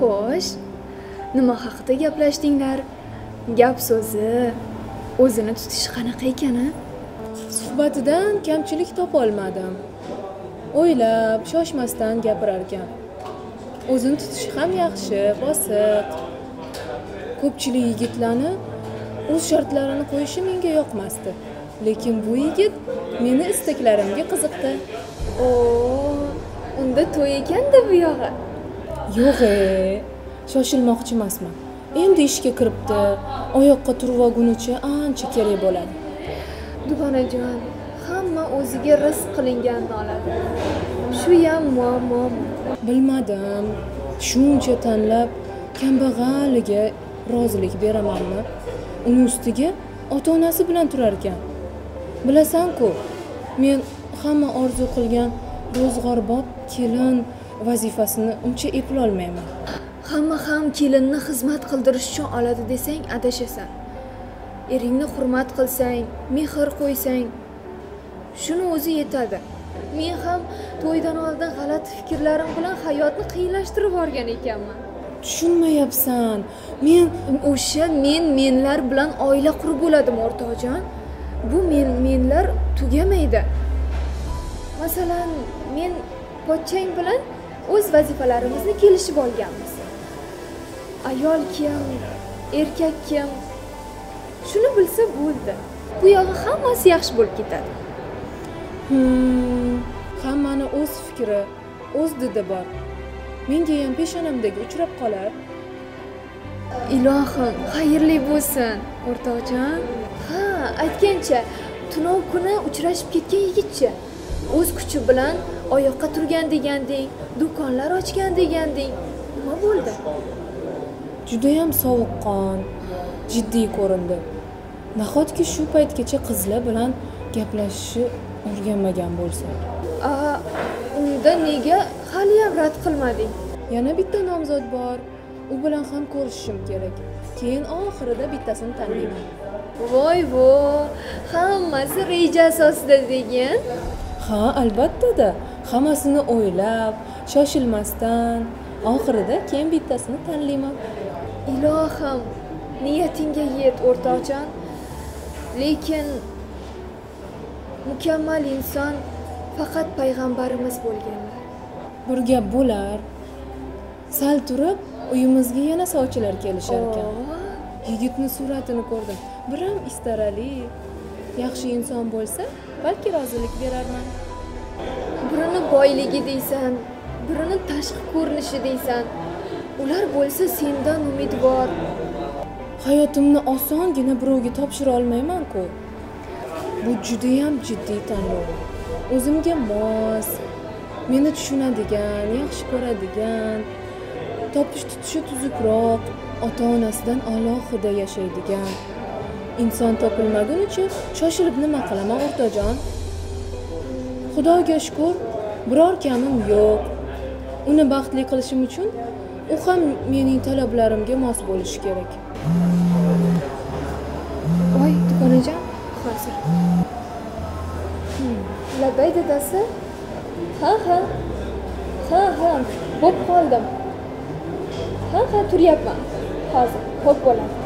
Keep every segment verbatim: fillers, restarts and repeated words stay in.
Xo'sh, nima haqida gaplashdinglar? Gap so'zi, o'zini tutishi qanaqa ekan-a? Suhbatidan kamchilik topa olmadim. O'ylab, shoshmasdan gapirar ekan. O'zini tutishi ham yaxshi, bosiq. Ko'pchilik yigitlarni o'z shartlarini qo'yishi menga yoqmasdi. Lekin bu yigit meni istaklarimga qiziqdi. Oo, unda to'y ekanda bu yog'i. Yo'q-e, shoshilmoqchi emasman. Endi ishga kiribdi. Oyoqqa turib olgunicha ancha kerak bo'ladi. Dugonajon, hamma o'ziga rizq qilinganini oladi. Shu ham muammo. Bilmadim. Shuncha tanlab kambag'aliga rozilik beramanmi? Uning ustiga ota-onasi bilan turar ekan. Bilasan-ku, men hamma orzu qilgan ro'zg'orbob kelin vazifasini uncha eplay olmayman. Hamma ham kelinni xizmat qildirish uchun oladi desang adashasan. Eringni hurmat qilsang, mehr qo'ysang, shuni o'zi yetadi. Men ham to'ydan oldin g'alati fikrlarim bilan hayotni qiyinlashtirib borgan ekanman. Tushunmayapsan. Men o'sha men menlar bilan oila qurib bo'ladimi, o'rtoqjon? Bu men menlar tugamaydi. Masalan, men pochchang bilan o'z vazifalarimizni kelishib olganmiz. Ayol kim, erkak kim? Shuni bilsa bo'ldi. Bu yog'i hammasi yaxshi bo'lib ketadi. Hmm, hammani o'z fikri, o'z didi bor. Menga ham peshonamdagi uchrab qolar. Ilohim, xayrli bo'lsin, o'rtoqjon. Ha, aytgancha, tunov kuni uchrashib ketgan yigitcha. O'z kuchi bilan oyoqqa turgan deganding, do'konlar ochgan deganding. Nima bo'ldi? Juda ham sovuqqon, jiddiy ko'rindi. Nahotki shu paytgacha qizlar bilan gaplashishni o'rganmagan bo'lsa. A, unda nega hali ham rad qilmading? Yana bitta nomzod bor. U bilan ham ko'rishishim kerak. Keyin oxirida bittasini tanlayman. Voy vo, hammasi reja asosida degan. Ha, albatta-da. Hammasini o'ylab, shoshilmasdan, oxirida keyin bittasini tanlayman. Ilohim, niyatingga yet, o'rtoqjon. Lekin mukammal inson faqat payg'ambarimiz bo'lganlar. Bir gap bo'lar. Sal turib, uyimizga yana sovchilar kelishar ekan. Yigitni suratini ko'rdim. Bir ham istarali, yaxshi inson bo'lsa, balki rozilik berarman. Birini boyligi deysan, birini tashqi ko'rinishi deysan. Ular bo'lsa sendan umidvor. Hayotimni osongina birovga topshira olmayman-ku. Bu juda ham jiddiy tanlov. O'zimga mos, meni tushunadigan, yaxshi ko'radigan, topish tutishi tuzukroq, ota-onasidan alohida yashaydigan inson topilmagunicha shoshilib nima qilaman, o'rtoqjon? Xudoga shukr, biror kamim yo'q. Uni baxtli qilishim uchun u ham mening talablarimga mos bo'lishi kerak. Voy, dugonajon, hozir. Hmm, labay dadasi? Ha, ha. Ha, ha, bo'p qoldim. Ha, ha, turyapman. Hozir, xo'p bo'ladi.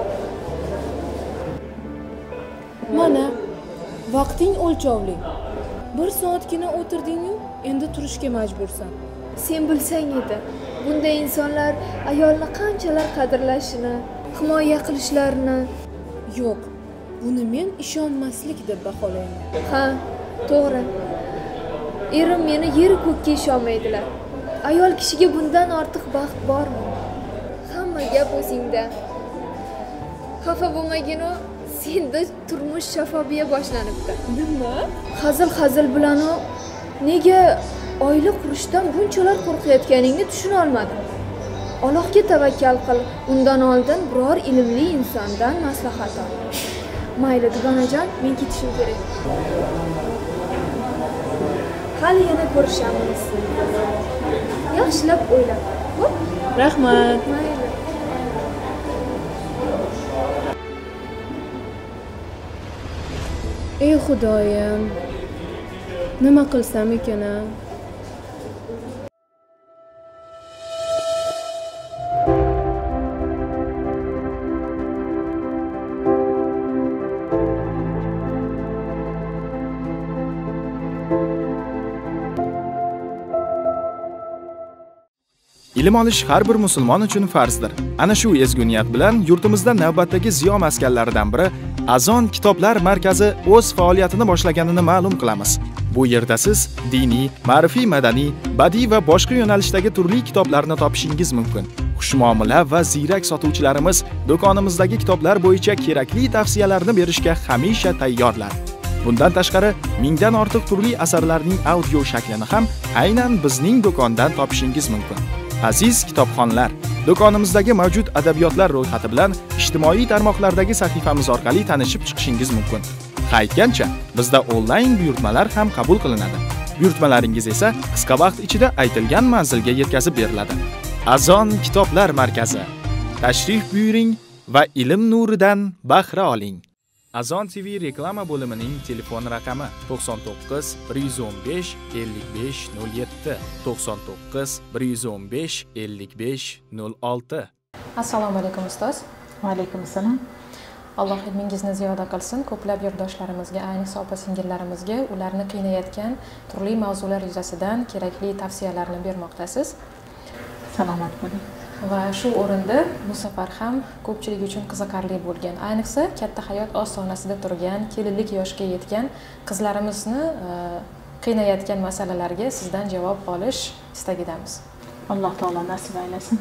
Mana, vaqting o'lchovli. Bir soatgina o'tirding-ku, endi turishga majbursan. Sen bilsang edi, bunday insonlar ayolni qanchalar qadrlashini, himoya qilishlarini. Yo'q, buni men ishonmaslik deb baholayman. Ha, to'g'ri. Erim meni yer ko'kka ishonmaydilar. Ayol kishiga bundan ortiq baxt bormi? Hamma gap o'zingda. Xafa bo'lmagin-u, senda turmush shafobiya boshlanibdi. Nima? Hazil-hazil bilan u nega oila qurishdan bunchalar qo'rqayotganingni tushuna olmadim. Allohga tavakkal qil. Undan oldin biror ilmli insondan maslahat ol. Mayli, dugonajon, men ketishim kerak. Hali yana ko'rishamiz. Yaxshilab o'ylab. Xo'p? Rahmat. Mayli. Ey Xudoyim, nima qilsam ekan? Ilm olish har bir musulmon uchun farzdir. Ana shu ezgu niyat bilan yurtimizda navbatdagi ziyo maskanlaridan biri Azon Kitoblar markazi o'z faoliyatini boshlaganini ma'lum qilamiz. Bu yerda siz diniy, ma'rifiy, madaniy, badiiy va boshqa yo'nalishdagi turli kitoblarni topishingiz mumkin. Xushmuomala va ziyrak sotuvchilarimiz do'konimizdagi kitoblar bo'yicha kerakli tavsiyalarni berishga hamisha tayyorlar. Bundan tashqari, mingdan ortiq turli asarlarning audio shaklini ham aynan bizning do'kondan topishingiz mumkin. Aziz kitobxonlar, do'konimizdagi mavjud adabiyotlar ro'yxati bilan ijtimoiy tarmoqlardagi sahifamiz orqali tanishib chiqishingiz mumkin. Aytgancha, bizda onlayn buyurtmalar ham qabul qilinadi. Buyurtmalaringiz esa qisqa vaqt ichida aytilgan manzilga yetkazib beriladi. Azon Kitoblar markazi. Tashrif buyuring va ilm nuridan bahra oling. Azon T V reklama bo'limining telefon raqami to'qson to'qqiz bir yuz o'n besh ellik besh nol yetti to'qson to'qqiz bir yuz o'n besh ellik besh nol olti. Assalomu alaykum ustoz. Va alaykum assalom. Alloh ilmingizni ziyoda qilsin. Ko'plab yurdoshlarimizga, ayniqsa opa-singillarimizga ularni qiynayotgan turli mavzular yuzasidan kerakli tavsiyalarni bermoqdasiz. Salomat bo'ling. Va shu o'rinda bu safar ham ko'pchilik uchun qiziqarli bo'lgan, ayniqsa katta hayot ostonasida turgan, kelinlik yoshiga yetgan qizlarimizni qiynayotgan masalalarga sizdan javob olish istagidamiz. Alloh taolo nasib aylasin.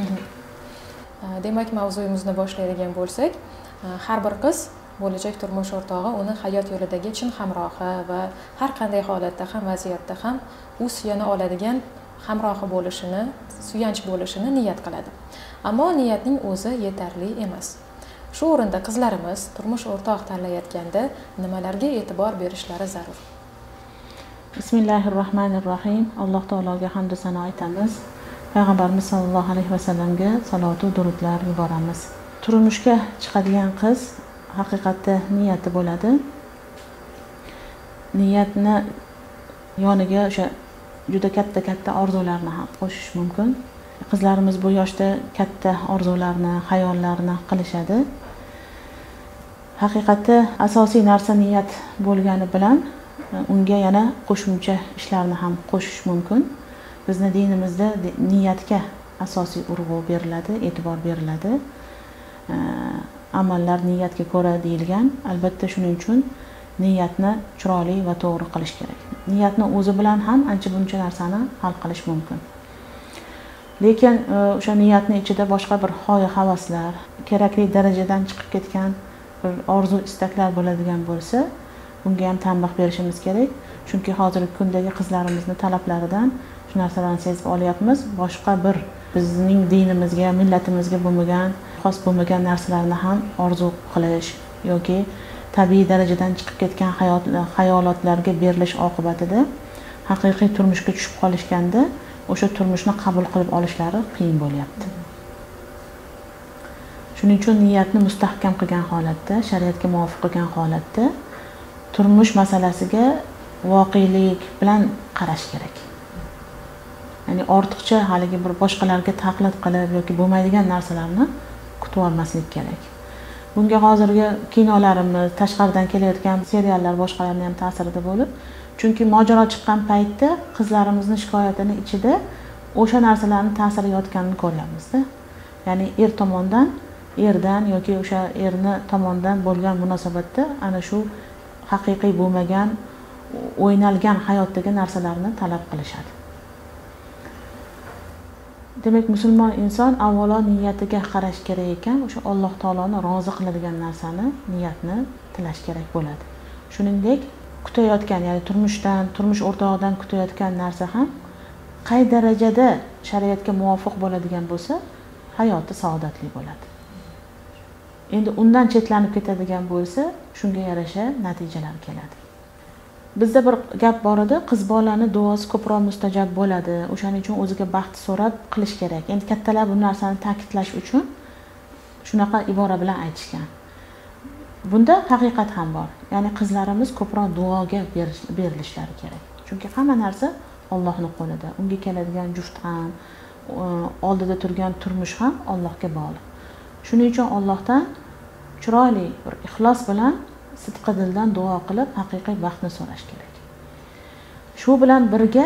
Demak, mavzuyimizni boshlaydigan bo'lsak, har bir qiz bo'lajak turmush o'rtog'i uni hayot yo'lidagi chin hamrohi va har qanday holatda ham, vaziyatda ham u suyana oladigan hamrohi bo'lishini, suyanch bo'lishini niyat qiladi. Ammo niyatning o'zi yetarli emas. Shu o'rinda qizlarimiz turmush o'rtoq tanlayotganda nimalarga e'tibor berishlari zarur? Bismillahirrohmanirrohim. Alloh taologa hamd va sano aytamiz. Payg'ambarimiz sollallohu alayhi vasallamga salovat va durudlar yuboramiz. Turmushga chiqadigan qiz haqiqatda niyati bo'ladi. Niyatni yoniga o'sha juda katta-katta orzularni ham qo'shish mumkin. Qizlarimiz bu yoshda katta orzularni, xayollarni qilishadi. Haqiqatda asosiy narsa niyat bo'lgani bilan unga yana qo'shimcha ishlarni ham qo'shish mumkin. Bizning dinimizda niyatga asosiy urg'u beriladi, e'tibor beriladi. Amallar niyatga ko'ra deyilgan. Albatta shuning uchun niyatni chiroyli va to'g'ri qilish kerak. Niyatni o'zi bilan ham ancha-buncha narsani hal qilish mumkin. Lekin o'sha niyatning ichida boshqa bir xoya-havaslar, kerakli darajadan chiqib ketgan bir orzu, istaklar bo'ladigan bo'lsa, bunga ham tanbeh berishimiz kerak. Chunki hozirgi kundagi qizlarimizning talablaridan shu narsalarni sezib olyapmiz. Boshqa bir bizning dinimizga, millatimizga bo'lmagan, xos bo'lmagan narsalarni ham orzu qilish yoki tabiiy darajadan chiqib ketgan hayot hayolotlarga berilish oqibatida haqiqiy turmushga tushib qolishganda o'sha turmushni qabul qilib olishlari qiyin bo'lyapti. Shuning uchun niyatni mustahkam qilgan holatda, shariatga muvofiq qilgan holatda turmush masalasiga voqelik bilan qarash kerak. Ya'ni ortiqcha haligi bir boshqalarga taqlid qilib yoki bo'lmaydigan narsalarni kutib olmaslik kerak. Bunga hozirgi kinolarimiz, tashqaridan kelayotgan seriallar boshqalarning ham ta'sirida bo'lib, chunki mojaro chiqqan paytda qizlarimizning shikoyatini ichida o'sha narsalarning ta'siri yotganini ko'ryapmiz-da. Ya'ni er tomonidan, erdan yoki o'sha erni tomonidan bo'lgan munosabatda ana shu haqiqiy bo'lmagan, o'ynalgan hayotdagi narsalarni talab qilishadi. Demak, musulmon inson avvalo niyatiga qarash kerak ekan, o'sha Alloh taoloni rozi qiladigan narsani, niyatni tilash kerak bo'ladi. Shuningdek, kutayotgan, ya'ni turmushdan, turmush o'rtog'idan kutayotgan narsa ham qay darajada shariatga muvofiq bo'ladigan bo'lsa, hayoti saodatli bo'ladi. Endi undan chetlanib ketadigan bo'lsa, shunga yarasha natijalar keladi. Bizda bir gap bor edi, qiz bolani duosi ko'proq mustajab bo'ladi. O'shaning uchun o'ziga baxt so'rab qilish kerak. Endi kattalar bu narsani ta'kidlash uchun shunaqa ibora bilan aytishgan. Bunda haqiqat ham bor. Ya'ni qizlarimiz ko'proq duoga berilishlari kerak. Chunki hamma narsa Allohning qo'lida. Unga keladigan juft ham, oldida turgan turmush ham Allohga bog'liq. Shuning uchun Allohdan chiroyli bir ixlos bilan sidqi dildan duo qilib haqiqiy baxtni so'rash kerak. Shu bilan birga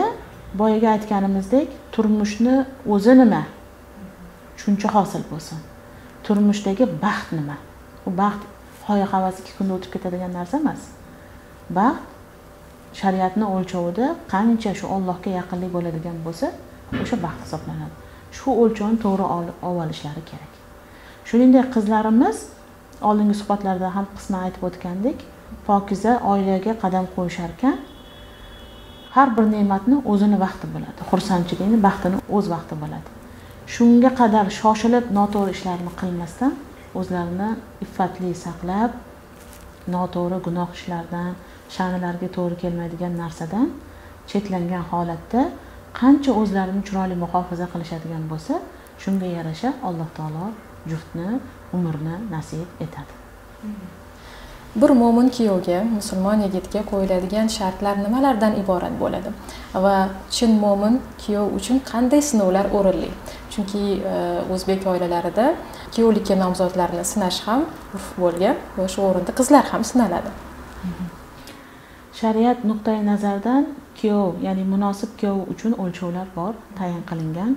boyaga aytganimizdek, turmushni o'zi nima? Tushuncha hosil bo'lsin. Turmushdagi baxt nima? Bu baxt hoya havas ikki kunda o'tib ketadigan narsa emas. Baxt shariatni o'lchovida qancha shu Allohga yaqinlik bo'ladigan bo'lsa, o'sha baxt hisoblanadi. Shu o'lchovni to'g'ri olib olishlari kerak. Shuningdek, qizlarimiz oldingi suhbatlarda ham qisman aytib o'tgandik, pokiza oilaga qadam qo'yishar ekan, har bir ne'matni o'zini vaqti bo'ladi. Xursandchilikni, baxtini o'z vaqti bo'ladi. Shunga qadar shoshilib noto'g'ri ishlarni qilmasdan, o'zlarini iffatli saqlab, noto'g'ri gunoh ishlardan, sha'nilarga to'g'ri kelmaydigan narsadan chetlangan holatda qancha o'zlarini chiroyli muhofaza qilishadigan bo'lsa, shunga yarasha Alloh taolo juftni umrni nasib etadi. Bir mo'min kuyovga, musulmon yigitga qo'yiladigan shartlar nimalardan iborat bo'ladi va chin mo'min kuyov uchun qanday sinovlar o'rinli? Chunki o'zbek oilalarida kuyovlikka nomzodlarni sinash ham urf bo'lgan va shu o'rinda qizlar ham sinaladi. Shariat nuqtai nazaridan kuyov, ya'ni munosib kuyov uchun o'lchovlar bor, tayin qilingan.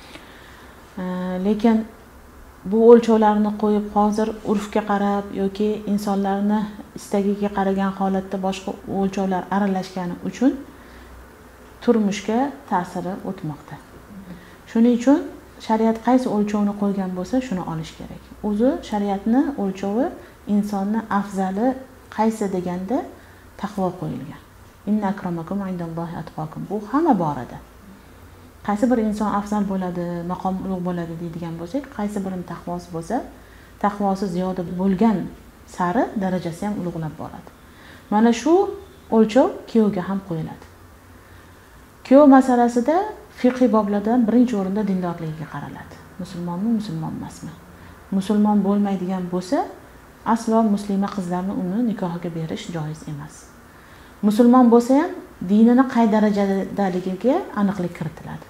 Lekin bu o'lchovlarni qo'yib hozir urfga qarab yoki insonlarni istagiga qaragan holatda boshqa o'lchovlar aralashgani uchun turmushga ta'siri o'tmoqda. Shuning uchun shariat qaysi o'lchovni qo'ygan bo'lsa, shuni olish kerak. O'zi shariatni o'lchovi insonni afzali qaysi deganda taqvo qo'yilgan. Inna akramakum indallohi atqakum. Bu hamma borada. Qaysi bir inson afzal bo'ladi, maqom ulug' bo'ladi deydigan bo'lsak, qaysi birining taqvosi bo'lsa, taqvosi ziyoda bo'lgan sari darajasi ham ulug'lab boradi. Mana shu o'lchov kuyovga ham qo'yiladi. Kuyov masalasida fiqhiy boblardan birinchi o'rinda dindorligiga qaraladi. Musulmonmi, musulmon emasmi? Musulmon bo'lmaydigan bo'lsa, aslo muslima qizlarni uni nikohiga berish joiz emas. Musulmon bo'lsa ham dinini qay darajadaligiga aniqlik kiritiladi.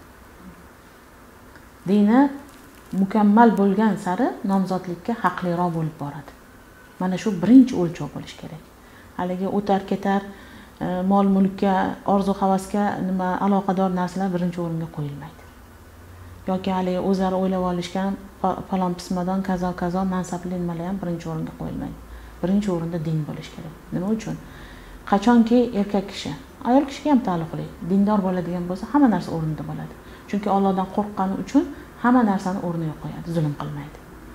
Dini mukammal bo'lgan sari nomzodlikka haqliroq bo'lib boradi. Mana shu birinchi o'lchov bo'lish kerak. Haligi o'tar ketar mol mulkka, orzu havasga nima aloqador narsalar birinchi o'ringa qo'yilmaydi. Yoki hali o'zlari o'ylab olishgan falon pismadan kazo kazo mansabli nimalar ham birinchi o'ringa qo'yilmaydi. Birinchi o'rinda din bo'lish kerak. Nima uchun? Qachonki erkak kishi, ayol kishiga ham taalluqli, dindor bo'ladigan bo'lsa, hamma narsa o'rnida bo'ladi. Chunki Allohdan qo'rqqani uchun hamma narsani o'rniga qo'yadi, zulm qilmaydi.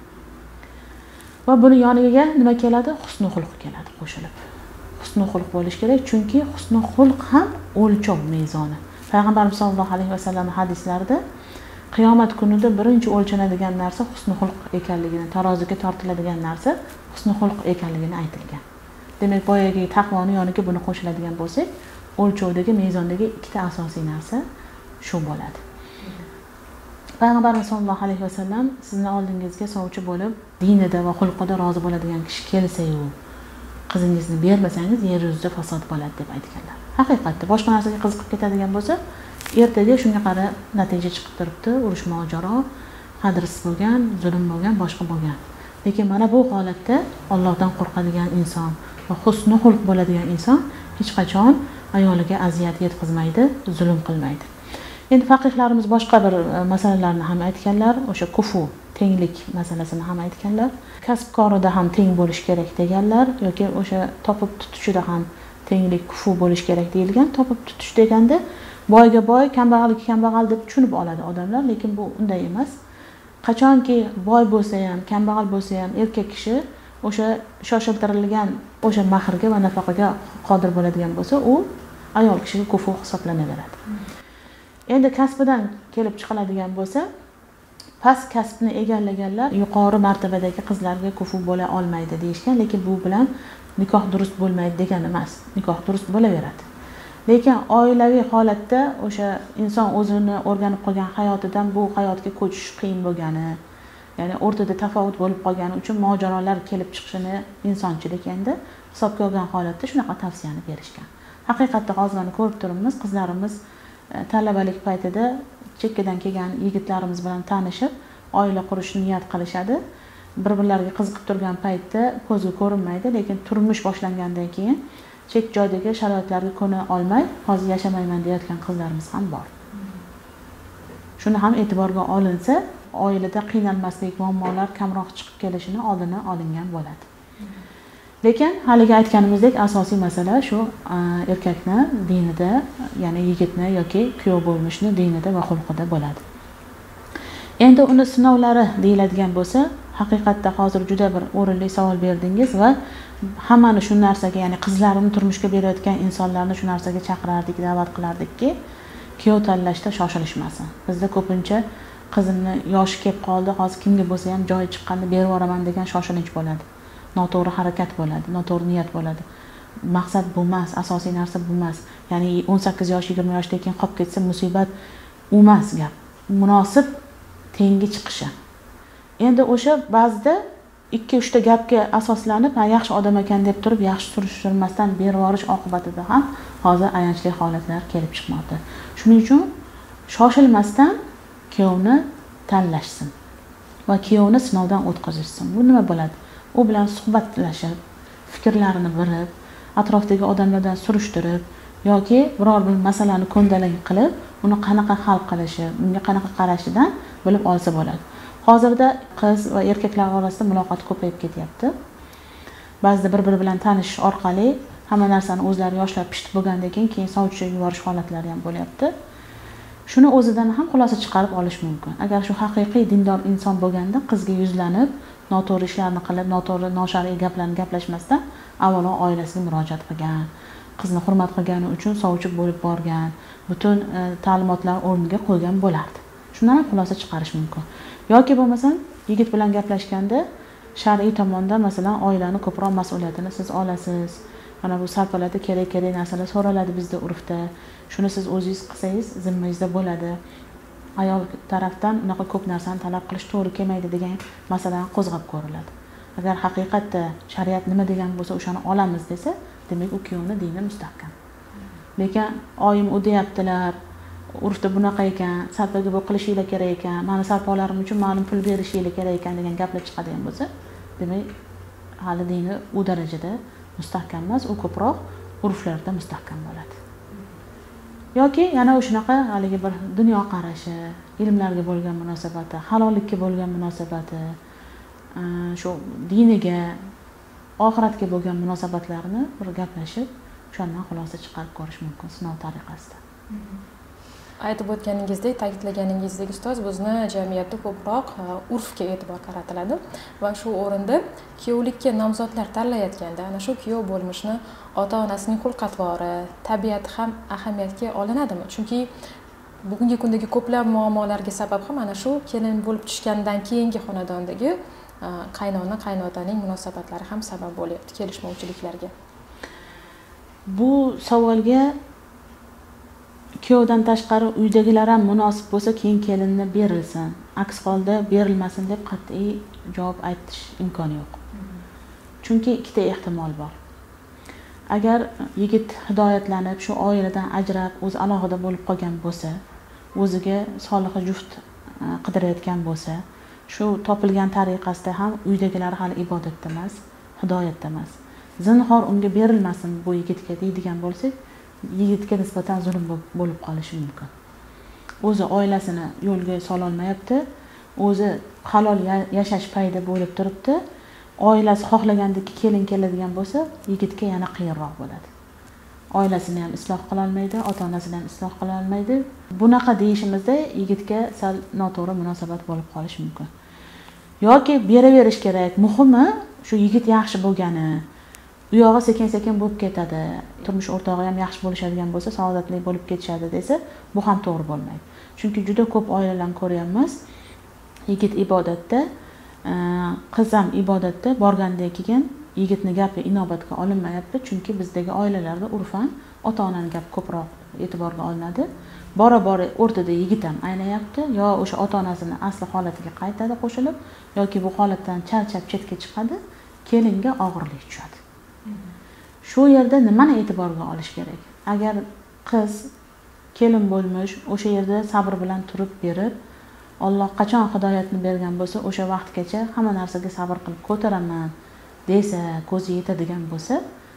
Va buni yoniga nima keladi? Husnul xulq keladi qo'shilib. Husnul xulq bo'lish kerak, chunki husnul xulq ham o'lchov mezoni. Payg'ambarimiz sollallohu alayhi vasallam hadislarida qiyomat kunida birinchi o'lchanadigan narsa husnul xulq ekanligini, taroziga tortiladigan narsa husnul xulq ekanligini aytilgan. Demak, boyagi taqvoni yoniga buni qo'shiladigan bo'lsak, o'lchovdagi, mezondagi ikkita asosiy narsa shu bo'ladi. Payg'ambarimiz sollallohu alayhi vasallam sizni oldingizga sovchi bo'lib, dinida va xulqida rozi bo'ladigan kishi kelsa-yu, qizingizni bermasangiz, yer yuzida fasod bo'ladi deb aytganlar. Haqiqatda boshqa narsaga qiziqib ketadigan bo'lsa, ertaga shunga qarab natija chiqib turibdi, urush mojaro, qadrsiz bo'lgan, zulm bo'lgan, boshqa bo'lgan. Lekin mana bu holatda Allohdan qo'rqadigan inson va husnul xulq bo'ladigan inson hech qachon ayoliga aziyat yetkazmaydi, zulm qilmaydi. Endi faqihlarimiz boshqa bir masalalarni ham aytganlar, o'sha kufu, tenglik masalasini ham aytganlar. Kasb-korida ham teng bo'lish kerak deganlar yoki o'sha topib tutishida ham tenglik, kufu bo'lish kerak deyilgan. Topib tutish deganda boyga boy, kambag'alga kambag'al deb tushunib oladi odamlar, lekin bu unday emas. Qachonki boy bo'lsa ham, kambag'al bo'lsa ham erkak kishi o'sha shoshiltirilgan o'sha mahrga va nafaqaga qodir bo'ladigan bo'lsa, u ayol kishiga kufu hisoblanaveradi. Endi kasbidan kelib chiqiladigan bo'lsa, past kasbni egallaganlar yuqori martabadagi qizlarga kufu bo'la olmaydi deyishgan, lekin bu bilan nikoh durust bo'lmaydi degani emas. Nikoh durust bo'laveradi. Lekin oilaviy holatda o'sha inson o'zini o'rganib qolgan hayotidan bu hayotga ko'chish qiyin bo'lgani, ya'ni o'rtada tafovut bo'lib qolgani uchun mojarolar kelib chiqishini insonchilik endi hisobga olgan holatda shunaqa tavsiyani berishgan. Haqiqatda hozirni ko'rib turibmiz, qizlarimiz talabalik paytida chekkadan kelgan yigitlarimiz bilan tanishib, oila qurishni niyat qilishadi. Bir-birlariga qiziqib turgan paytda ko'zga ko'rinmaydi, lekin turmush boshlangandan keyin chet joydagi sharoitlarga ko'na olmay hozir yashamayman deyotgan qizlarimiz ham bor. Shuni ham e'tiborga olinsa, oilada qiynalmaslik, muammolar kamroq chiqib kelishini oldini olingan bo'ladi. Lekin haligi aytganimizdek asosiy masala shu erkakni dinida, ya'ni yigitni yoki kuyov bo'lmishni dinida va xulqida bo'ladi. Endi uni sinovlari deyiladigan bo'lsa, haqiqatda hozir juda bir o'rinli savol berdingiz va hammani shu narsaga, ya'ni qizlarini turmushga berayotgan insonlarni shu narsaga chaqirardik, da'vat qilardikki, kuyov tanlashda shoshilishmasin. Bizda ko'pincha qizimni yoshi kelib qoldi, hozir kimga bo'lsa ham joyi chiqqanda berib yuboraman degan shoshilinch bo'ladi. Noto'g'ri harakat bo'ladi, noto'g'ri niyat bo'ladi. Maqsad bu emas, asosiy narsa bu emas. Ya'ni o'n sakkiz yosh, yigirma yoshdan keyin qolib ketsa musibat u emas gap. Munosib tengi chiqishi. Endi o'sha ba'zida ikki uch ta gapga asoslanib, ha yaxshi odam ekan deb turib, yaxshi surishtirmasdan berib yuborish oqibatida ham hozir ayanchli holatlar kelib chiqmoqda. Shuning uchun shoshilmasdan kuyovni tanlashsin va kuyovni sinovdan o'tkazishsin. Bu nima bo'ladi? U bilan suhbatlashib, fikrlarini bilib, atrofdagi odamlardan surishtirib yoki biror bir masalani ko'ndalang qilib, uni qanaqa hal qilishi, unga qanaqa qarashidan bilib olsa bo'ladi. Hozirda qiz va erkaklar orasida muloqot ko'payib ketyapti. Ba'zida bir-biri bilan tanishish orqali hamma narsani o'zlari yoshlar pishib bo'lgandan keyin keyin sovchiga yuborish holatlari ham bo'lyapti. Shuni o'zidan ham xulosa chiqarib olish mumkin. Agar shu haqiqiy dindor inson bo'lganda qizga yuzlanib, noto'g'ri ishlarni qilib, noto'g'ri noshar'iy gaplarni gaplashmasdan avvalo oilasiga murojaat qilgan, qizni hurmat qilgani uchun sovchi bo'lib borgan, butun e, ta'limotlar o'rniga qo'ygan bo'lardi. Shundan ham xulosa chiqarish mumkin. Yoki bo'lmasa yigit bilan gaplashganda shar'iy tomondan masalan oilani ko'proq mas'uliyatini siz olasiz. Mana bu sarfalada kerak-kerak narsalar so'raladi bizda urfda. Shuni siz o'zingiz qilsangiz zimmangizda bo'ladi. Ayol tarafdan unaqa ko'p narsani talab qilish to'g'ri kelmaydi degan masalani qo'zg'ab ko'riladi. Agar haqiqatda shariat nima degan bo'lsa o'shani olamiz desa, demak u kuyovni dini mustahkam. Lekin oyim u deyaptilar, urfda bunaqa ekan, sarfaga bu qilishinglar kerak ekan, meni sarfolarim uchun ma'lum pul berishinglar kerak ekan degan gaplar chiqadigan bo'lsa, demak hali dini u darajada mustahkam emas, u ko'proq urflarda mustahkam bo'ladi. Yoki yana o'shanaqa haligi bir dunyo qarashi, ilmlarga bo'lgan munosabati, halollikka bo'lgan munosabati, shu diniga, oxiratga bo'lgan munosabatlarni bir gaplashib, o'shandan xulosa chiqarib ko'rish mumkin sinov tariqasida. Aytib o'tganingizdek, ta'kidlaganingizdek ustoz, bizni jamiyatda ko'proq urfga e'tibor qaratiladi va shu o'rinda kuyovlikka nomzodlar tanlayotganda ana shu kuyov bo'lmishni ota-onasining xulq-atvori, tabiati ham ahamiyatga olinadimi? Chunki bugungi kundagi ko'plab muammolarga sabab ham ana shu kelin bo'lib tushgandan keyingi xonadondagi qaynona, qaynotaning munosabatlari ham sabab bo'lyapti kelishmovchiliklarga. Bu savolga kuyovdan tashqari uydagilar ham munosib bo'lsa keyin kelinni berilsin, aks holda berilmasin deb qat'iy javob aytish imkoni yo'q. Chunki ikkita ehtimol bor. Agar yigit hidoyatlanib shu oiladan ajrab o'zi alohida bo'lib qolgan bo'lsa, o'ziga solih juft qidirayotgan bo'lsa, shu topilgan tariqasida ham uydagilar hali ibodatda emas, hidoyatda emas. Zinhor unga berilmasin bu yigitga deydigan bo'lsak, yigitga nisbatan zulm bo'lib qolishi mumkin. O'zi oilasini yo'lga sola olmayapti, o'zi halol yashash payida bo'lib turibdi. Oilasi xohlagandek kelin keladigan bo'lsa, yigitga yana qiyinroq bo'ladi. Oilasini ham isloh qila olmaydi, ota-onasini ham isloh qila olmaydi. Bunaqa deyishimizda yigitga sal noto'g'ri munosabat bo'lib qolishi mumkin. Yoki beraverish kerak. Muhimi shu yigit yaxshi bo'lgani, u yog'i sekin-sekin bo'lib ketadi. Turmush o'rtog'i ham yaxshi bo'lishadigan bo'lsa, saodatli bo'lib ketishadi desa, bu ham to'g'ri bo'lmaydi. Chunki juda ko'p oilalarni ko'ryapmiz. Yigit ibodatda, qiz ham ibodatda borgandan keyin yigitni gapi inobatga olinmayapti, chunki bizdagi oilalarda urfan ota-onaning gapi ko'proq e'tiborga olinadi. Bora-bora o'rtada yigit ham aynayapti, yo o'sha ota-onasining asli holatiga qaytadi qo'shilib, yoki bu holatdan charchab chetga chiqadi, kelinga og'irlik tushadi. Shu yerda nimani e'tiborga olish kerak? Agar qiz kelin bo'lmish, o'sha yerda sabr bilan turib berib, Alloh qachon hidoyatni bergan bo'lsa, o'sha vaqtgacha hamma narsaga sabr qilib ko'taraman desa, ko'zi yetadigan bo'lsa,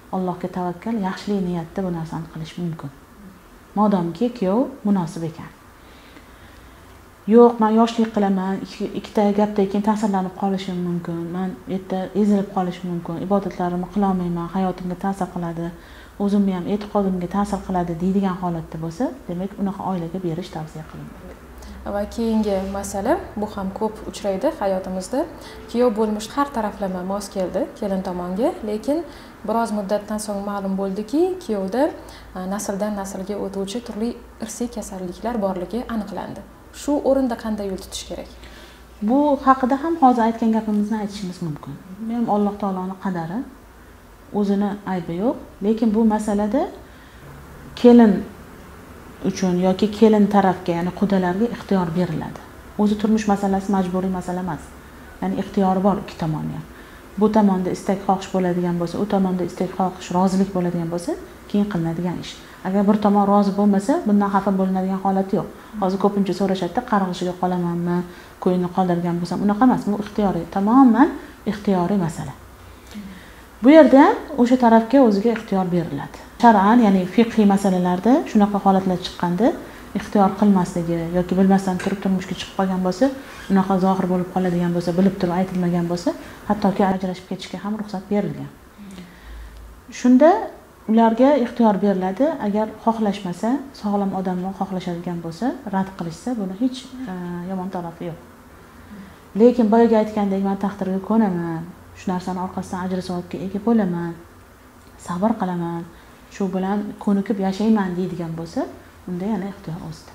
Allohga tavakkal, yaxshilik niyatda bu narsani qilish mumkin. Modomki kuyov munosib ekan. Yo'q, men yoshlik qilaman, ikkita gapdan keyin ta'sirlanib qolishim mumkin. Men erta ezilib qolishim mumkin. Ibodatlarimni qila olmayman, hayotimga ta'sir qiladi, o'zimni ham e'tiqodimga ta'sir qiladi deydigan holatda bo'lsa, demak, unaqa oilaga berish tavsiya qilinmaydi. Va keyingi masala, bu ham ko'p uchraydi hayotimizda. Kuyov bo'lmish har taraflama mos keldi kelin tomonga, lekin biroz muddatdan so'ng ma'lum bo'ldiki, kuyovda nasldan naslga o'tuvchi turli irsiy kasalliklar borligi aniqlandi. Shu o'rinda qanday yo'l tutish kerak? Bu haqida ham hozir aytgan gapimizni aytishimiz mumkin. Men Alloh taoloning qadari, o'zini aybi yo'q, lekin bu masalada kelin uchun yoki kelin tarafga, ya'ni qudalarga ixtiyor beriladi. O'zi turmush masalasi majburiy masala emas. Ya'ni ixtiyori bor ikki tomonga. Bu tomonda istak xohish bo'ladigan bo'lsa, u tomonda istak xohish, rozilik bo'ladigan bo'lsa, keyin qilinadigan ish. Agar bir tomon rozi bo'lmasa, bundan xafa bo'linadigan holat yo'q. Hozir ko'pincha so'rashadi, qarg'ishiga qolamanmi, qo'yini qoldirgan bo'lsam, unaqa emas. Bu ixtiyoriy, tamoman ixtiyoriy masala. Bu yerda ham o'sha tarafga o'ziga ixtiyor beriladi. Shar'an, ya'ni fiqhiy masalalarda shunaqa holatlar chiqqanda ixtiyor qilmasligi yoki bilmasdan turib turmushga chiqib qolgan bo'lsa, unaqa zohir bo'lib qoladigan bo'lsa, bilib turib aytilmagan bo'lsa, hattoki ajrashib ketishga ham ruxsat berilgan. Shunda ularga ixtiyor beriladi. Agar xohlashmasa, sog'lom odamlar xohlashadigan bo'lsa, rad qilishsa, buni hech e, yomon tarafi yo'q. Lekin boyaga aytgandek, men taqdirga ko'naman, shu narsani orqasidan ajr savobga ega bo'laman, sabr qilaman, shu bilan ko'nikib yashayman deydigan bo'lsa, unda yana ixtiyor o'zida.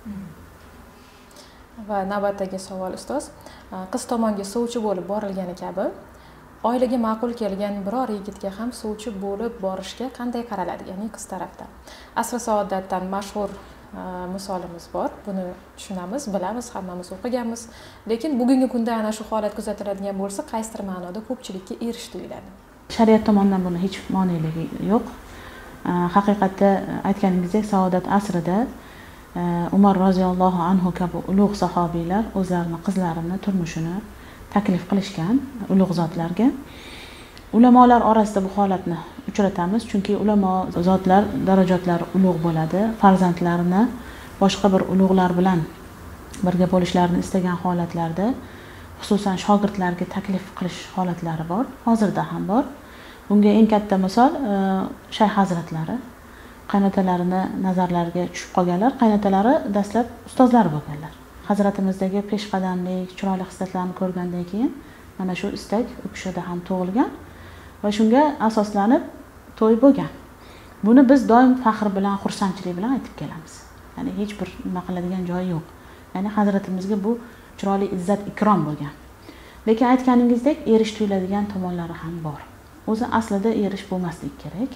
Va navbatdagi savol ustoz, qiz tomonga sovchi bo'lib borilgani kabi, oilaga ma'qul kelgan biror yigitga ham sovchi bo'lib borishga qanday qaraladi, ya'ni qiz tarafdan? Asr saodatdan mashhur misolimiz bor. Buni tushunamiz, bilamiz, hammamiz o'qiganmiz. Lekin bugungi kunda ana shu holat kuzatiladigan bo'lsa, qaysidir ma'noda ko'pchilikka erish tuyuladi. Shariat tomonidan buni hech moneligi yo'q. Haqiqatda aytganingizdek, Saodat asrida Umar roziyallohu anhu kabi ulug' sahobiylar o'zlarining qizlarini turmushini taklif qilishgan ulug' zotlarga. Ulamolar orasida bu holatni uchratamiz, chunki ulamo zotlar darajotlari ulug' bo'ladi, farzandlarini boshqa bir ulug'lar bilan birga bo'lishlarini istagan holatlarda, xususan shogirdlarga taklif qilish holatlari bor, hozirda ham bor. Bunga eng katta misol Shayx hazratlari, qaynotalarini nazarlariga tushib qolganlar, qaynotalari dastlab ustozlari bo'lganlar. Hazratimizdagi peshqadamlik, chiroyli xislatlarni ko'rgandan keyin mana shu istak u kishida ham tug'ilgan va shunga asoslanib to'y bo'lgan. Buni biz doim faxr bilan, xursandchilik bilan aytib kelamiz. Ya'ni hech bir nima qiladigan joyi yo'q. Ya'ni hazratimizga bu chiroyli izzat ikrom bo'lgan. Lekin aytganingizdek, erish tuyuladigan tomonlari ham bor. O'zi aslida erish bo'lmaslik kerak.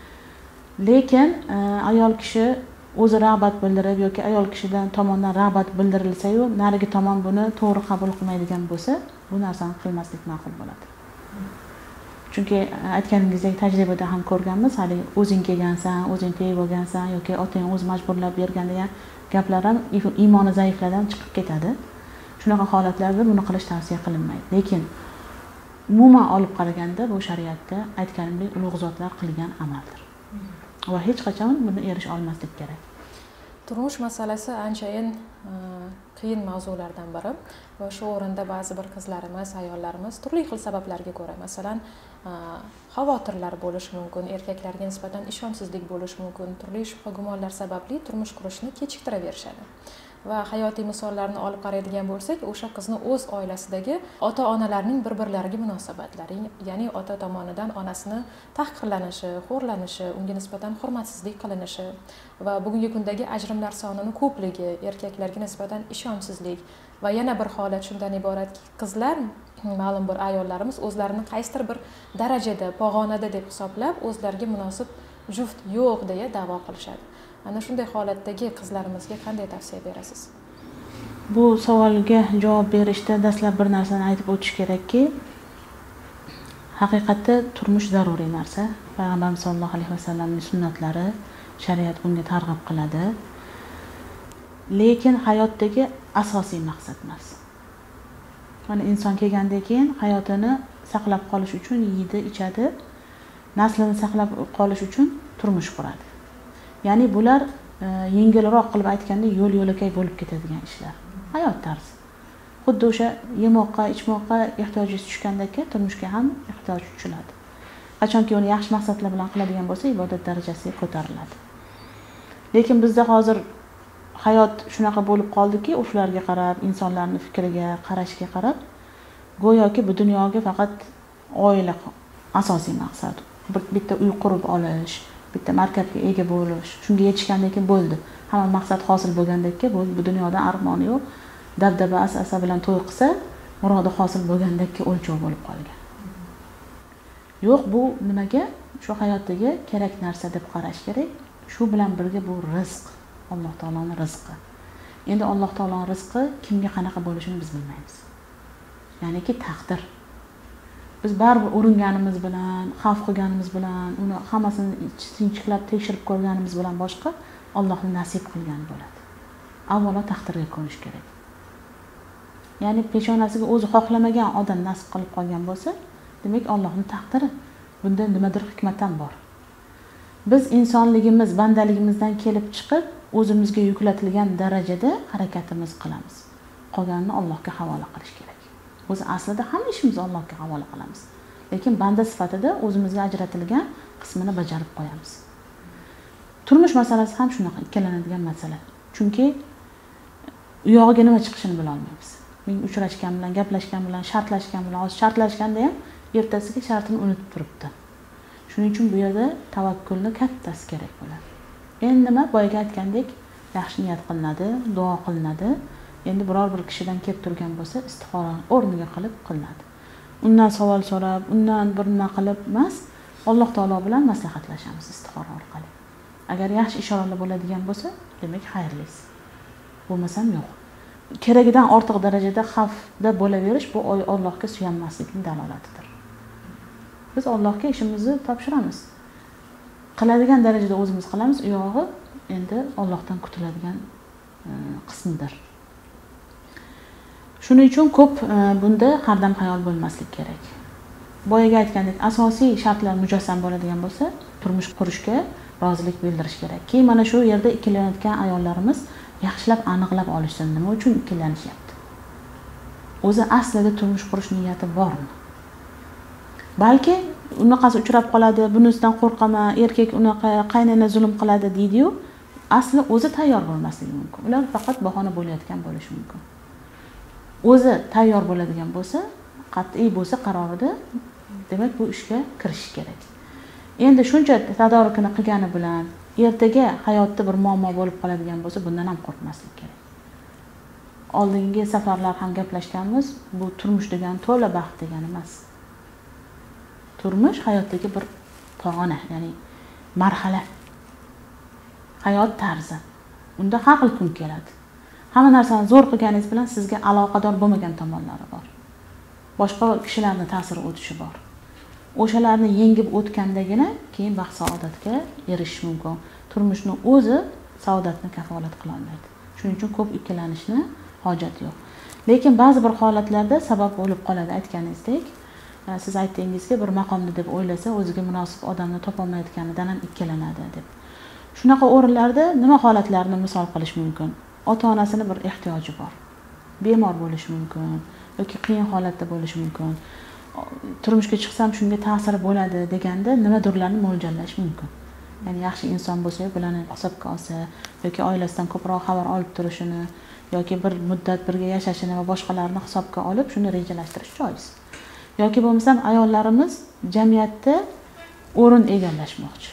Lekin e, ayol kishi o'zi rag'bat bildirib yoki ayol kishidan tomonidan rag'bat bildirilsa-yu, narigi tomon buni to'g'ri qabul qilmaydigan bo'lsa, bu narsani qilmaslik ma'qul bo'ladi. Chunki aytganingizdek tajribada ham ko'rganmiz, hali o'zing kelgansan, o'zing tegib olgansan yoki otang o'zi majburlab bergan degan gaplar ham iymoni zaiflardan chiqib ketadi. Shunaqa holatlarda buni qilish tavsiya qilinmaydi. Lekin umuman olib qaraganda bu shariatda aytganimdek ulug' zotlar qilgan amaldir. Va hech qachon buni erish olmaslik kerak. Turmush masalasi anchayin qiyin mavzulardan biri va shu o'rinda ba'zi bir qizlarimiz, ayollarimiz turli xil sabablarga ko'ra, masalan, xavotirlar bo'lishi mumkin, erkaklarga nisbatan ishonchsizlik bo'lishi mumkin, turli shubha gumonlar sababli turmush qurishni kechiktiraverishadi. Va hayotiy misollarni olib qaraydigan bo'lsak, o'sha qizni o'z oilasidagi ota-onalarning bir-birlariga munosabatlari, ya'ni ota tomonidan onasini tahqirlanishi, xo'rlanishi, unga nisbatan hurmatsizlik qilinishi va bugungi kundagi ajrimlar sonining ko'pligi, erkaklarga nisbatan ishonchsizlik va yana bir holat shundan iboratki, qizlar, ma'lum bir ayollarimiz o'zlarini qaysidir bir darajada, pog'onada deb hisoblab, o'zlariga munosib juft yo'q deya da'vo qilishadi. Ana shunday holatdagi qizlarimizga qanday tavsiya berasiz? Bu savolga javob berishda dastlab bir narsani aytib o'tish kerakki, haqiqatda turmush zaruriy narsa. Payg'ambarimiz sollallohu alayhi vasallamning sunnatlari, shariat bunga targ'ib qiladi. Lekin hayotdagi asosiy maqsad emas. Mana inson kelgandan keyin hayotini saqlab qolish uchun yeydi, ichadi, naslini saqlab qolish uchun turmush quradi. Ya'ni bular e, yengilroq qilib aytganda yo'l yo'lakay bo'lib ketadigan ishlar. Hayot tarzi. Xuddi o'sha yemoqqa, ichmoqqa ehtiyoji tushgandagi turmushga ham ehtiyoj tushiladi. Qachonki uni yaxshi maqsadlar bilan qiladigan bo'lsa, ibodat darajasiga ko'tariladi. Lekin bizda hozir hayot shunaqa bo'lib qoldiki, o'shalarga qarab, insonlarning fikriga, qarashiga qarab, go'yoki bu dunyoga faqat oila asosiy maqsad. Bitta uy qurib olish, bitta markabga ega bo'lish, shunga yetishgandan keyin bo'ldi. Hamma maqsad hosil bo'lgandan keyin bu, bu dunyodan armoni yo'q. Dabdaba asasa bilan to'y qilsa, murodi hosil bo'lgandan keyin o'lchov bo'lib qolgan. Yo'q, bu nimaga? Shu hayotdagi kerak narsa deb qarash kerak. Shu bilan birga bu rizq, Alloh taoloning rizqi. Endi Alloh taoloning rizqi kimga qanaqa bo'lishini biz bilmaymiz. Ya'niki taqdir. Biz baribir uringanimiz bilan, xavf qilganimiz bilan, uni hammasini sinchiklab tekshirib ko'rganimiz bilan boshqa Allohning nasib qilgani bo'ladi. Avvalo taqdirga ko'nish kerak. Ya'ni peshonasiga o'zi xohlamagan odam nasib qilib qolgan bo'lsa, demak Allohning taqdiri. Bunda nimadir hikmat ham bor. Biz insonligimiz, bandaligimizdan kelib chiqib, o'zimizga yuklatilgan darajada harakatimiz qilamiz. Qolganini Allohga havola qilish kerak. O'zi aslida hamma ishimizni Allohga havola qilamiz. Lekin banda sifatida o'zimizga ajratilgan qismini bajarib qo'yamiz. Turmush masalasi ham shunaqa ikkilanadigan masala. Chunki u yog'iga nima chiqishini bila olmaymiz. Men uchrashgan bilan, gaplashgan bilan, shartlashgan bilan, hozir shartlashganda ham ertasiga shartini unutib turibdi. Shuning uchun bu yerda tavakkulni kattasi kerak bo'ladi. Endi nima boyga aytgandek, yaxshi niyat qilinadi, duo qilinadi. Endi biror bir kishidan kelib turgan bo'lsa, istixorani o'rniga qilib qilinadi. Undan savol so'rab, undan bir nima qilib emas, Alloh taolo bilan maslahatlashamiz istixora orqali. Agar yaxshi ishoralar bo'ladigan bo'lsa, demak xayrlisi. Bo'lmasam yo'q. Keragidan ortiq darajada xavfda bo'laverish bu Allohga suyanmaslikning dalolatidir. Biz Allohga ishimizni topshiramiz. Qiladigan darajada o'zimiz qilamiz, u yog'i endi Allohdan kutiladigan qismidir. Shuning uchun ko'p bunda hardam xayol bo'lmaslik kerak. Boyaga aytgandek, asosiy shartlar mujassam bo'ladigan bo'lsa, turmush qurishga rozilik bildirish kerak. Keyin mana shu yerda ikkilanayotgan ayollarimiz yaxshilab aniqlab olishsin, nima uchun ikkilanishyapti. O'zi aslida turmush qurish niyati bormi? Balki unaqasi uchrab qoladi, bunisidan qo'rqaman, erkak unaqa qaynana zulm qiladi deydi-yu, asli o'zi tayyor bo'lmasligi mumkin. Ular faqat bahona bo'layotgan bo'lishi mumkin. O'zi tayyor bo'ladigan bo'lsa, qat'iy bo'lsa qarorida, demak bu ishga kirishish kerak. Endi shuncha tadorikini qilgani bilan ertaga hayotda bir muammo bo'lib qoladigan bo'lsa, bundan ham qo'rqmaslik kerak. Oldingi safarlar ham gaplashganmiz, bu turmush degan to'la baxt degani emas. Turmush hayotdagi bir pog'ona, ya'ni marhala. Hayot tarzi. Unda har xil kun keladi. Hamma narsani zo'r qilganingiz bilan sizga aloqador bo'lmagan tomonlari bor. Boshqa kishilarning ta'siri o'tishi bor. O'shalarni yengib o'tgandagina keyin baxt saodatga erishish mumkin. Turmushning o'zi saodatni kafolat qila olmaydi. Shuning uchun ko'p ikkilanishni hojat yo'q. Lekin ba'zi bir holatlarda sabab bo'lib qoladi aytganingizdek. Siz aytdingizki, bir maqomni deb o'ylasa, o'ziga munosib odamni topolmayotganidan ham ikkilanadi deb. Shunaqa o'rinlarda nima holatlarni misol qilish mumkin? Ota-onasini bir ehtiyoji bor. Bemor bo'lishi mumkin yoki qiyin holatda bo'lishi mumkin. Turmushga chiqsam shunga ta'siri bo'ladi deganda nimadirlarni mo'ljallash mumkin. Ya'ni yaxshi inson bo'lsa, bularni hisobga olsa yoki oilasidan ko'proq xabar olib turishini yoki bir muddat birga yashashini va boshqalarni hisobga olib shuni rejalashtirish joiz. Yoki bo'lmasam ayollarimiz jamiyatda o'rin egallashmoqchi.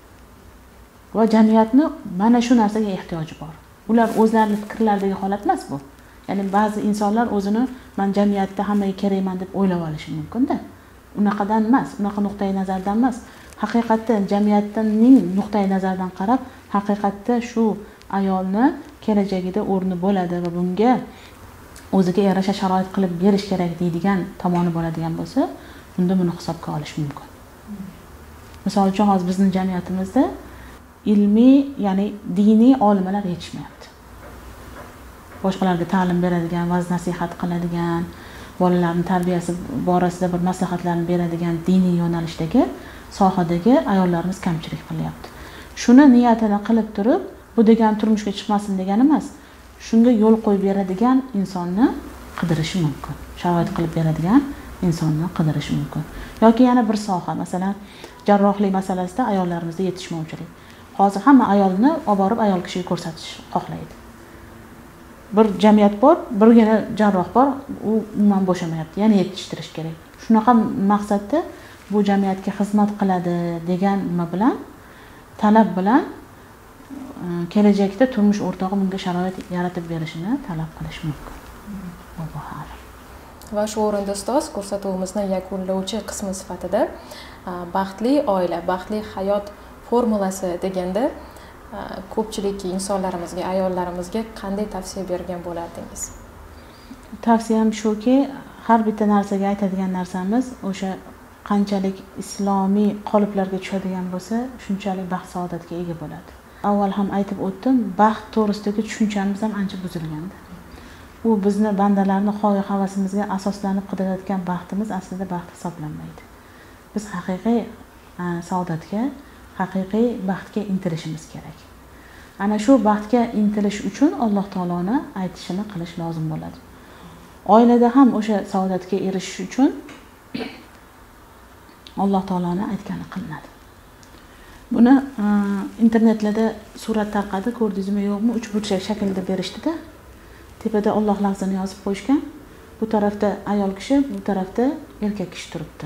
Va jamiyatni mana shu narsaga ehtiyoji bor. Ular o'zlarining fikrlaridagi holat emas bu. Ya'ni ba'zi insonlar o'zini men jamiyatda hammaga kerakman deb o'ylab olishi mumkin-da. Unaqadan emas, unaqa nuqtai nazardan emas. Haqiqatda jamiyatning nuqtai nazaridan qarab, haqiqatda shu ayolni kelajagida o'rni bo'ladi va bunga o'ziga yarasha sharoit qilib berish kerak deydigan tomoni bo'ladigan bo'lsa, bunda buni hisobga olish mumkin. Misol uchun hozir bizning jamiyatimizda ilmiy, ya'ni diniy olimlar yetishmayapti. Boshqalarga ta'lim beradigan, va'z nasihat qiladigan, bolalarning tarbiyasi borasida bir maslahatlarni beradigan diniy yo'nalishdagi sohadagi ayollarimiz kamchilik qilyapti. Shuni niyatini qilib turib, bu degani turmushga chiqmasin degani emas. Shunga yo'l qo'yib beradigan insonni qidirishi mumkin. Sharoit qilib beradigan insonni qidirishi mumkin. Yoki yana bir soha, masalan, jarrohlik masalasida ayollarimizda yetishmovchilik. Hozir hamma ayolni olib borib ayol kishiga ko'rsatish xohlaydi. Bir jamiyat bor, birgina jarroh bor, u umuman bo'shamayapti. Yana yetishtirish kerak. Shunaqa maqsadda bu jamiyatga xizmat qiladi degan nima bilan, talab bilan kelajakda turmush o'rtog'i bunga sharoit yaratib berishini talab qilish mumkin. Bu hal. Va shu o'rinda ustoz ko'rsatuvimizni yakunlovchi qismi sifatida baxtli oila, baxtli hayot formulasi deganda ko'pchilik insonlarimizga, ayollarimizga qanday tavsiya bergan bo'lardingiz? Tavsiyam shuki, har bitta narsaga aytadigan narsamiz o'sha qanchalik islomiy qoliplarga tushadigan bo'lsa, shunchalik baxt saodatga ega bo'ladi. Avval ham aytib o'tdim, baxt to'g'risidagi tushunchamiz ham ancha buzilgandi. U bizni bandalarning xohi havasimizga asoslanib qidirayotgan baxtimiz aslida baxt hisoblanmaydi. Biz haqiqiy saodatga, haqiqiy baxtga intilishimiz kerak. Ana shu baxtga intilish uchun Alloh taoloni aytishini qilish lozim bo'ladi. Oilada ham o'sha saodatga erishish uchun Alloh taoloni aytgani qilinadi. Buni internetlarda surat tarqadi, ko'rdingizmi yo'qmi? uch burchak shaklida berishdi-da. Tepada Alloh lafzini yozib qo'yishgan. Bu tarafda ayol kishi, bu tarafda erkak kishi turibdi.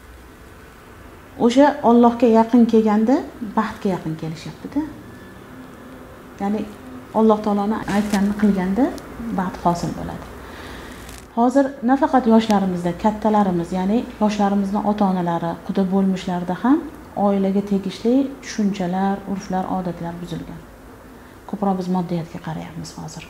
O'sha Allohga yaqin kelganda baxtga yaqin kelishyapti-da. Ya'ni Alloh taoloni aytganini qilganda baxt hosil bo'ladi. Hozir nafaqat yoshlarimizda, kattalarimiz, ya'ni yoshlarimizning ota-onalari, quda bo'lmishlarida ham oilaga tegishli tushunchalar, urflar, odatlar buzilgan. Ko'proq biz moddiyatga qarayapmiz hozir.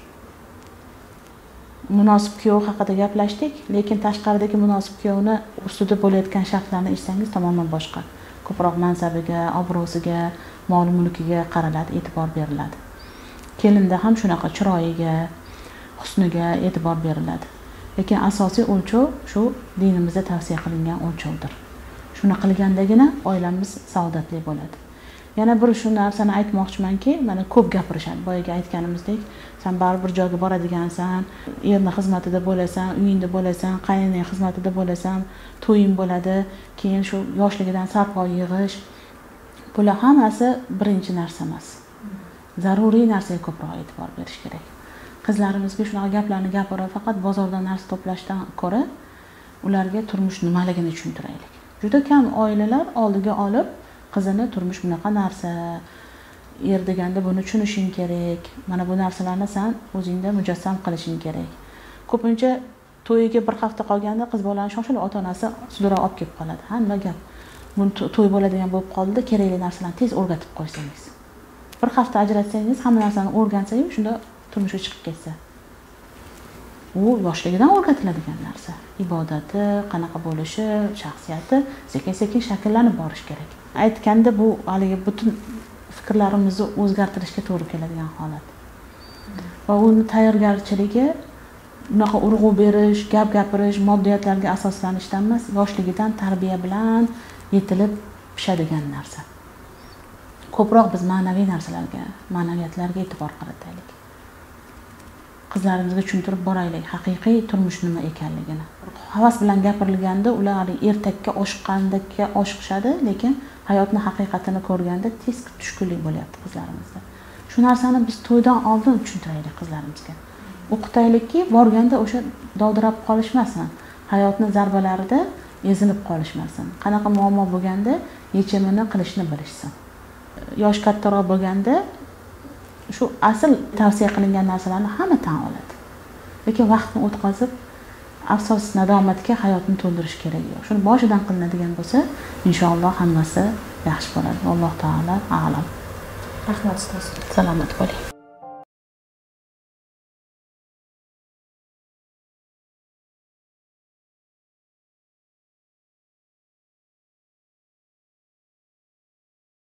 Munosib kuyov haqida gaplashdik, lekin tashqaridagi munosib kuyovni ustida bo'layotgan shartlarni eshitsangiz tomoman boshqa. Ko'proq mansabiga, obro'siga, mol-mulkiga qaraladi, e'tibor beriladi. Kelinda ham shunaqa chiroyiga, husniga e'tibor beriladi. Lekin asosiy o'lchov shu dinimizda tavsiya qilingan o'lchovdir. Shuni qilgandagina oilamiz saodatli bo'ladi. Yana bir shu narsani aytmoqchimanki, mana ko'p gapirishadi. Boyaga aytganimizdek, sen baribir joyga boradigansan, erning xizmatida bo'lasan, uyingda bo'lasan, qaynining xizmatida bo'lasan, to'ying bo'ladi, keyin shu yoshligidan sarpo yig'ish. Bular hammasi birinchi narsa emas. Zaruriy narsaga ko'proq e'tibor berish kerak. Qizlarimizga shunaqa gaplarni gapirib, faqat bozordan narsa to'plashdan ko'ra, ularga turmush nimaligini tushuntiraylik. Juda kam oilalar oldiga olib, qizini turmush bunaqa narsa, er deganda buni tushunishing kerak. Mana bu narsalarni sen o'zingda mujassam qilishing kerak. Ko'pincha to'yiga bir hafta qolganda qiz bolani shoshilib ota-onasi sudura olib kelib qoladi. Ha, nima gap? Buni to'y bo'ladigan bo'lib qoldi, kerakli narsalarni tez o'rgatib qo'ysangiz. Bir hafta ajratsangiz, hamma narsani o'rgansangiz, shunda turmushga chiqib ketsa. U yoshligidan o'rgatiladigan narsa. Ibodati, qanaqa bo'lishi, shaxsiyati sekin-sekin shakllanib borish kerak. Aytganda bu haligi butun fikrlarimizni o'zgartirishga to'g'ri keladigan holat. Va uni tayyorgarchiligi unaqa urg'u berish, gap gapirish, moddiyatlarga asoslanishdan emas, yoshligidan tarbiya bilan yetilib pishadigan narsa. Ko'proq biz ma'naviy narsalarga, ma'naviyatlarga e'tibor qarataylik. Qizlarimizga tushuntirib boraylik, haqiqiy turmush nima ekanligini. Havas bilan gapirilganda ular ertakka oshiqqandekka oshiqishadi, lekin hayotning haqiqatini ko'rganda tez tushkunlik bo'lyapti qizlarimizda. Shu narsani biz to'ydan oldin tushuntiraylik qizlarimizga. O'qitaylikki, borganda o'sha dovdirab qolishmasin, hayotning zarbalarida ezilib qolishmasin. Qanaqa muammo bo'lganda yechimini qilishni bilishsin. Yosh kattaroq bo'lganda shu asl tavsiya qilingan narsalarni hamma tan oladi. Lekin vaqtni o'tkazib, afsos nadomatga hayotni to'ldirish kerak yo'q. Shuni boshidan qilinadigan bo'lsa, inshaalloh hammasi yaxshi bo'ladi. Alloh taolo a'lam. Rahmat ustoz. Salomat bo'ling.